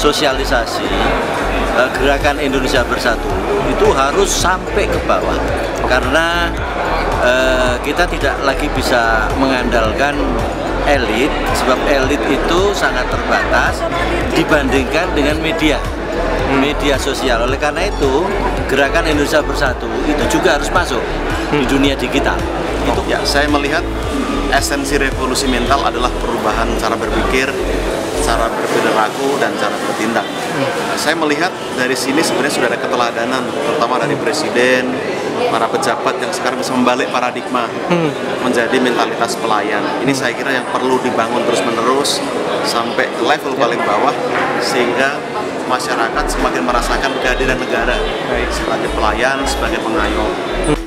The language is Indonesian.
sosialisasi gerakan Indonesia Bersatu itu harus sampai ke bawah, karena kita tidak lagi bisa mengandalkan elit, sebab elit itu sangat terbatas dibandingkan dengan media sosial. Oleh karena itu, gerakan Indonesia Bersatu itu juga harus masuk di dunia digital. Itu ya, saya melihat esensi revolusi mental adalah perubahan cara berpikir, cara berperilaku, dan cara bertindak. Saya melihat dari sini sebenarnya sudah ada keteladanan, terutama dari presiden, para pejabat yang sekarang bisa membalik paradigma menjadi mentalitas pelayan. Ini saya kira yang perlu dibangun terus-menerus sampai ke level paling bawah, sehingga masyarakat semakin merasakan kehadiran negara sebagai pelayan, sebagai pengayom.